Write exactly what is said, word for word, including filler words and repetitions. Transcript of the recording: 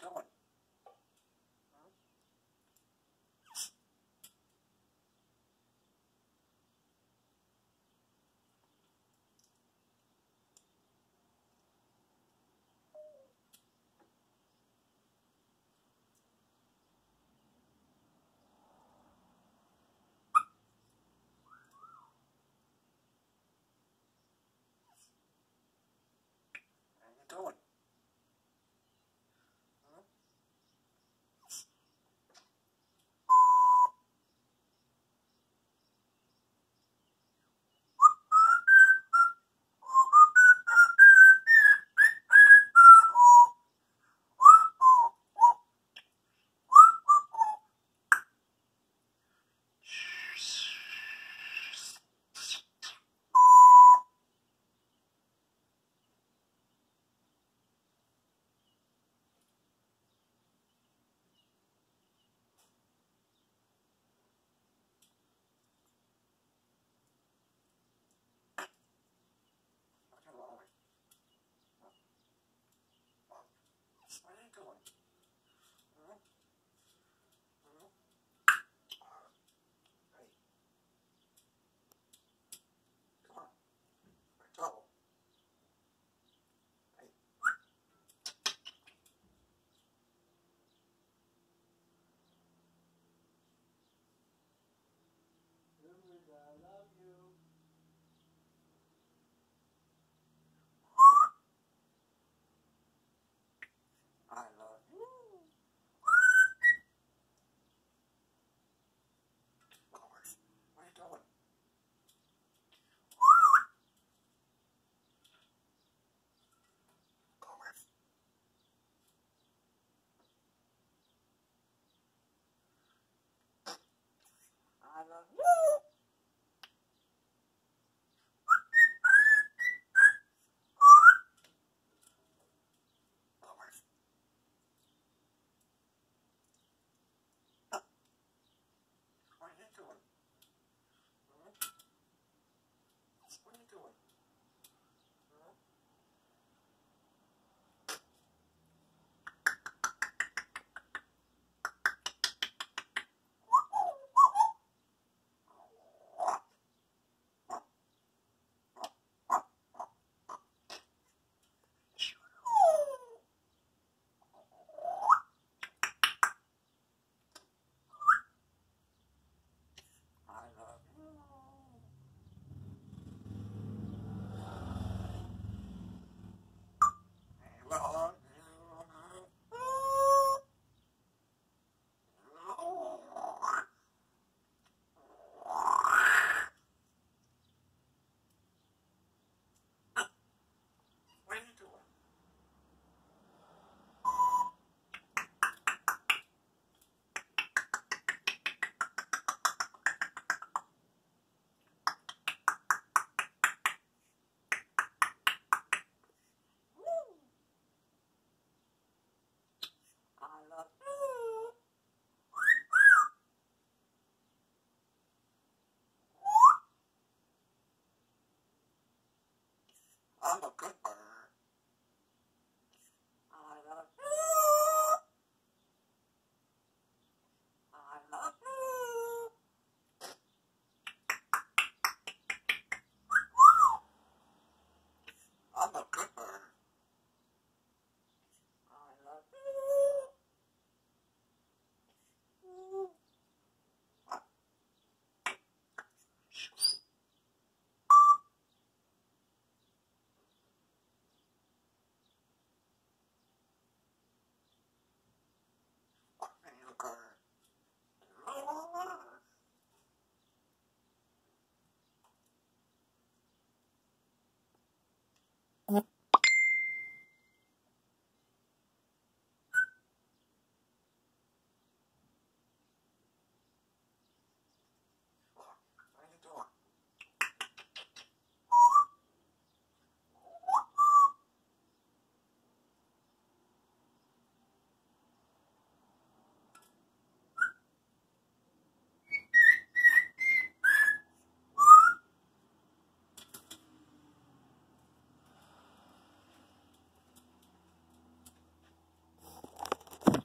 doing? How you doing? What are you doing? Huh? Huh? Hey. Come on. We're trouble. Hey. I love you. I love you. Lord, what are you doing? Lord. I love you. Lord. What are you doing? Huh? What are you doing? Huh? I love you. I love What are you doing? I love you. I'm a good